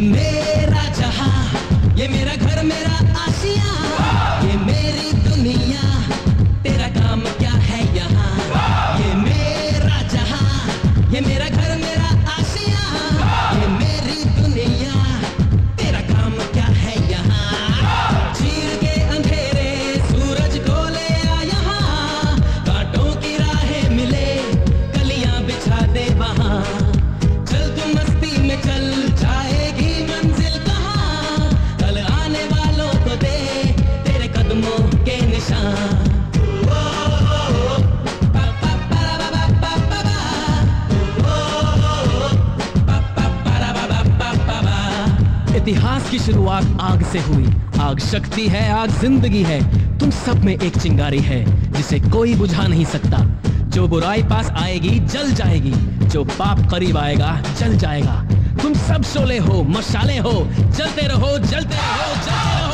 मेरा जहां, ये मेरा घर, मेरा आशियां, ये मेरी दुनिया, तेरा काम क्या है यहाँ। ये मेरा जहां, ये मेरा घर, मेरा आशियां, ये मेरी दुनिया, तेरा काम क्या है यहाँ। चीर के अंधेरे सूरज को ले आ यहाँ, कांटों की राहें मिले कलियां बिछा दे वहाँ। चल तू मस्ती में चल, जाएगी मंजिल कहाँ, कल आने वालों को दे तेरे कदमों के निशान। इतिहास की शुरुआत आग से हुई। आग शक्ति है, आग जिंदगी है। तुम सब में एक चिंगारी है जिसे कोई बुझा नहीं सकता। जो बुराई पास आएगी जल जाएगी, जो पाप करीब आएगा जल जाएगा। तुम सब शोले हो, मशाले हो, जलते रहो, जलते रहो, जलते रहो।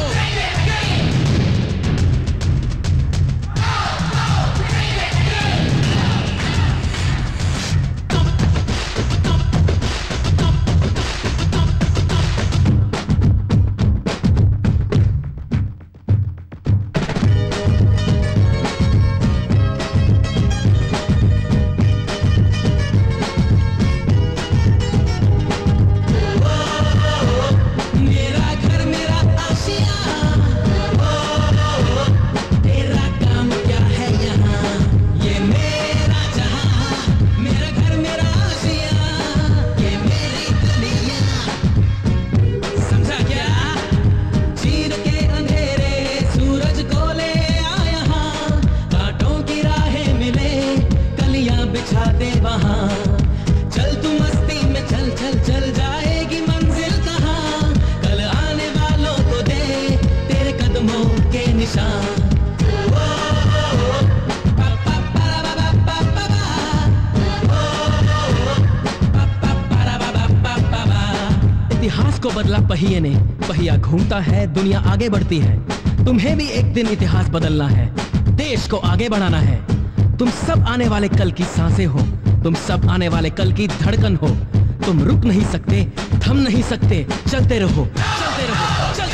चल तू मस्ती में चल, चल चल जाएगी मंजिल कहाँ, कल आने वालों को दे तेरे कदमों के निशान। इतिहास को बदला पहिए ने, पहिया घूमता है, दुनिया आगे बढ़ती है। तुम्हें भी एक दिन इतिहास बदलना है, देश को आगे बढ़ाना है। तुम सब आने वाले कल की सांसें हो, तुम सब आने वाले कल की धड़कन हो। तुम रुक नहीं सकते, थम नहीं सकते, चलते रहो, चलते रहो, चलते रहो।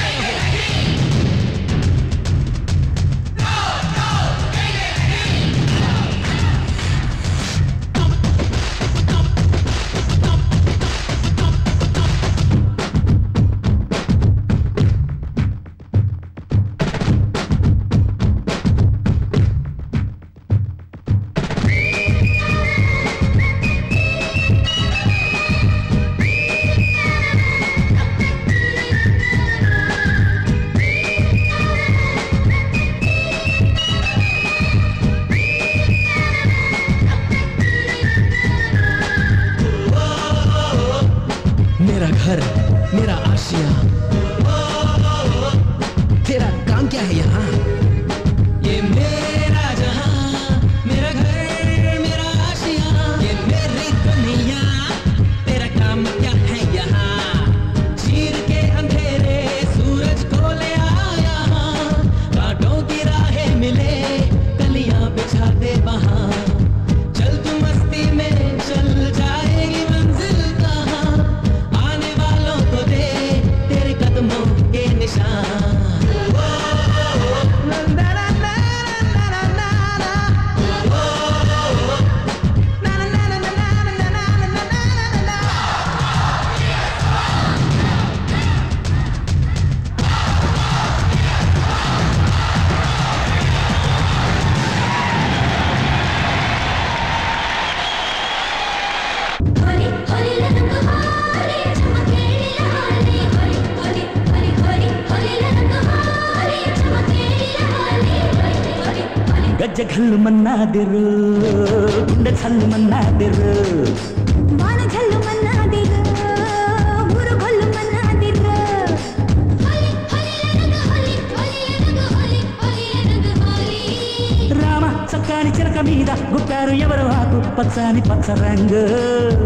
मेरा घर, मेरा आशियां, तेरा काम क्या है यहाँ। ये मेरा जहां, मेरा घर, मेरा आशियां, ये मेरी दुनिया, तेरा काम क्या है यहाँ। चीर के अंधेरे सूरज को ले आ यहाँ, कांटों की राहें मिले कलियां बिछा दे वहाँ। चल तू मस्ती में चल, जाएगी मंजिल कहाँ, आने वालों को दे तेरे कदमों के निशान। ಗಜ್ಜೆ ಘಲ್ಲು ಮನ್ನಾದಿರು, ಗುಂಡೆ ಛಲ್ಲು ಮನ್ನಾದಿರು, ಬಾಣ ಛಲ್ಲು ಮನ್ನಾದಿರು, ಊರು ಗೊಲ್ಲು ಮನ್ನಾದಿರು. రామ చక్కని చిరక మీద గుట్టారు ఎవరు ఆకు పచ్చని పచ్చ రంగు.